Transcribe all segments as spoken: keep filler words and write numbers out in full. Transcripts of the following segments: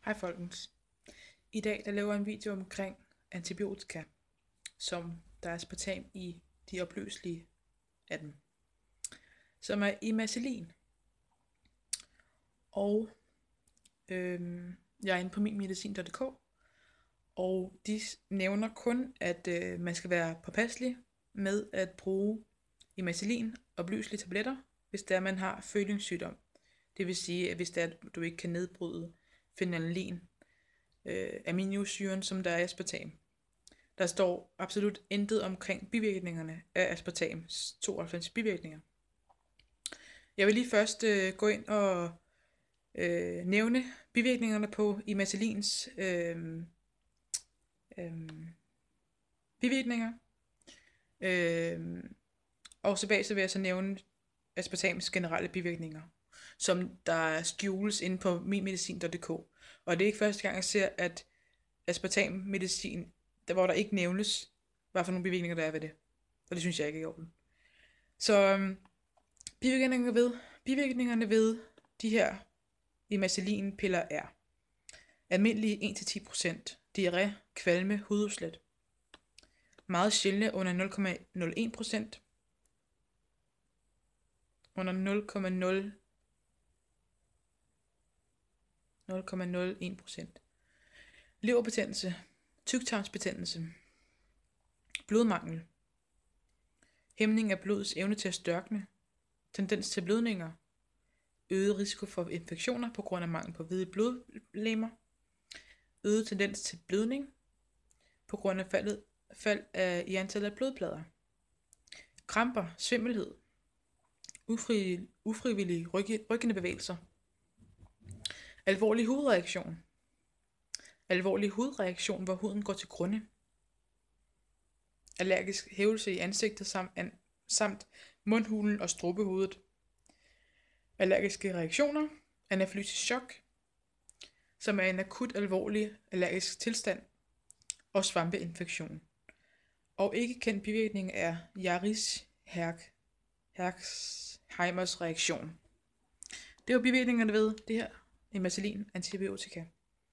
Hej folkens. I dag der laver jeg en video omkring antibiotika, som der er aspartam i de opløselige af dem, som er imacillin. Og øhm, jeg er inde på min medicin punktum d k, og de nævner kun, at øh, man skal være påpasselig med at bruge imacillin opløselige tabletter, hvis det er, man har følingssygdom. Det vil sige, at hvis det er, at du ikke kan nedbryde phenylalanin, øh, aminosyren, som der er i aspartam. Der står absolut intet omkring bivirkningerne af aspartams tooghalvfems bivirkninger. Jeg vil lige først øh, gå ind og øh, nævne bivirkningerne på imacillins øh, øh, bivirkninger. Øh, og så bag så vil jeg så nævne aspartams generelle bivirkninger, som der skjules inde på min medicin punktum d k. Og det er ikke første gang, jeg ser, at aspartam-medicin, der, hvor der ikke nævnes, hvad for nogle bivirkninger der er ved det. Og det synes jeg ikke er i orden. Så øhm, bivirkningerne ved, bivirkningerne ved de her imacillin-piller er almindelige en til ti procent, diarré, kvalme, hududslæt. Meget sjældne under nul komma nul en procent. Under nul komma nul en procent. Leverbetændelse, tyktarmsbetændelse, blodmangel, hæmning af blodets evne til at størkne, tendens til blødninger, øget risiko for infektioner på grund af mangel på hvide blodlegemer, øget tendens til blødning på grund af faldet, fald af, i antallet af blodplader, kramper, svimmelhed, ufri, ufrivillige ryg, ryggende bevægelser, alvorlig hudreaktion, alvorlig hudreaktion, hvor huden går til grunde, allergisk hævelse i ansigtet samt, an, samt mundhulen og strubehovedet, allergiske reaktioner, anafylaktisk chok, som er en akut alvorlig allergisk tilstand, og svampeinfektion. Og ikke kendt bivirkning er Jaris Herxheimers reaktion. Det var bivirkningerne ved det her imacillin antibiotika.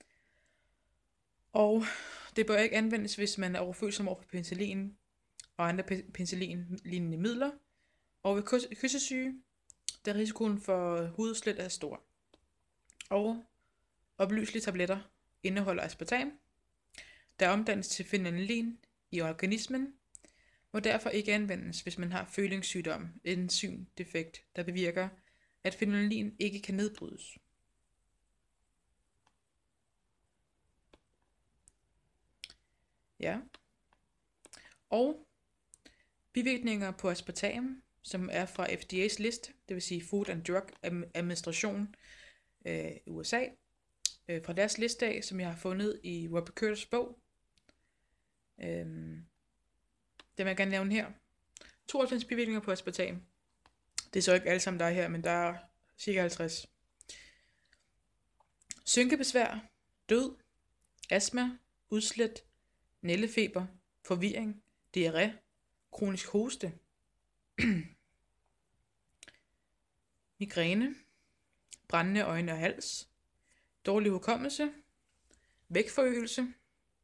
Og det bør ikke anvendes, hvis man er overfølsom over for penicillin og andre penicillin-lignende midler, og ved kyssesyge, da risikoen for hududslæt er stor. Og opløselige tabletter indeholder aspartam, der omdannes til phenylalanin i organismen, må derfor ikke anvendes, hvis man har følingssygdom, et enzymdefekt, der bevirker, at phenylalanin ikke kan nedbrydes. Ja. Og bivirkninger på aspartam, som er fra F D A's liste, det vil sige Food and Drug Administration øh, i U S A, øh, fra deres liste af, som jeg har fundet i Robert Curtis bog. Øh, det vil jeg gerne nævne her. tooghalvfems bivirkninger på aspartam. Det er så ikke alle sammen, der er her, men der er cirka halvtreds. Synkebesvær, død, astma, udslæt, nældefeber, forvirring, diarré, kronisk hoste, migræne, brændende øjne og hals, dårlig hukommelse, vægtforøgelse,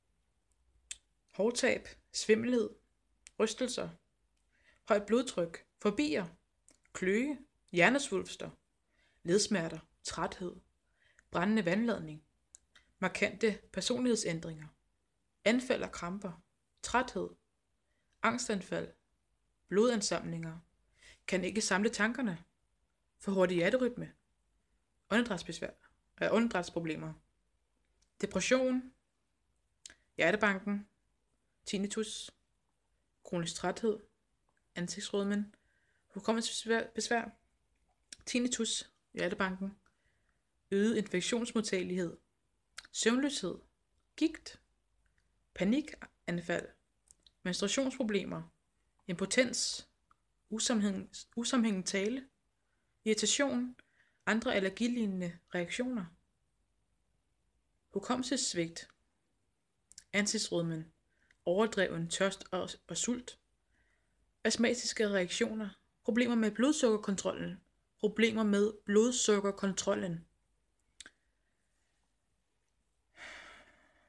hårtab, svimmelhed, rystelser, højt blodtryk, fobier, kløe, hjernesvulster, ledsmerter, træthed, brændende vandladning, markante personlighedsændringer, anfald og kramper, træthed, angstanfald, blodansamlinger, kan ikke samle tankerne, for hurtig hjerterytme, åndedrætsbesvær, øh, åndedrætsproblemer, depression, hjertebanken, tinnitus, kronisk træthed, ansigtsrødmen, hukommelsesbesvær, besvær, tinnitus, hjertebanken, øget infektionsmodtagelighed, søvnløshed, gigt, panikanfald, menstruationsproblemer, impotens, usammenhæng, usammenhængende tale, irritation, andre allergilignende reaktioner, hukommelsessvigt, ansigtsrødmen, overdreven tørst og, og sult, astmatiske reaktioner, problemer med blodsukkerkontrollen, problemer med blodsukkerkontrollen,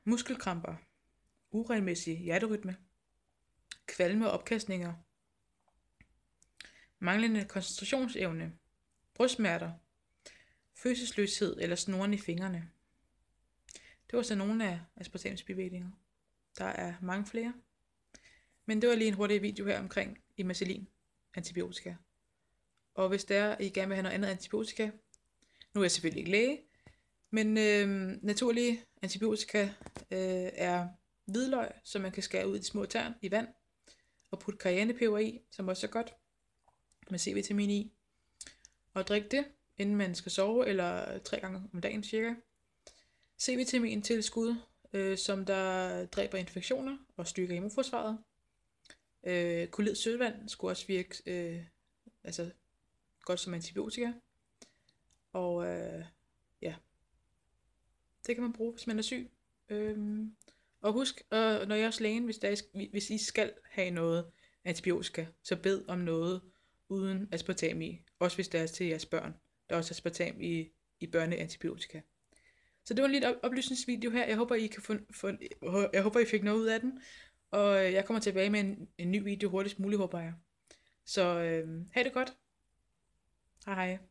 muskelkramper, uregelmæssig hjerterytme, kvalme og opkastninger, manglende koncentrationsevne, brystsmerter, følelsesløshed eller snoren i fingrene. Det var så nogle af aspartams bivirkninger. Der er mange flere. Men det var lige en hurtig video her omkring imacillin, antibiotika. Og hvis der er, I gerne vil have noget andet antibiotika, nu er jeg selvfølgelig ikke læge, men øh, naturlige antibiotika øh, er hvidløg, som man kan skære ud i de små tern i vand, og putte cayennepeber i, som også er godt, med C-vitamin i, og drikke det, inden man skal sove, eller tre gange om dagen cirka. C-vitamin tilskud, øh, som der dræber infektioner og styrker immunforsvaret. Øh, Kolloid sølvand skulle også virke øh, altså godt som antibiotika. Og øh, ja, det kan man bruge, hvis man er syg. Øhm, og husk, øh, når jeg er hos lægen, hvis, der er, hvis I skal have noget antibiotika, så bed om noget uden aspartam i. Også hvis det er til jeres børn. Der er også aspartam i, i børneantibiotika. Så det var en lille oplysningsvideo her. Jeg håber, I kan få, få, jeg håber, I fik noget ud af den. Og jeg kommer tilbage med en, en ny video hurtigst muligt, håber jeg. Så øh, ha' det godt. Hej hej.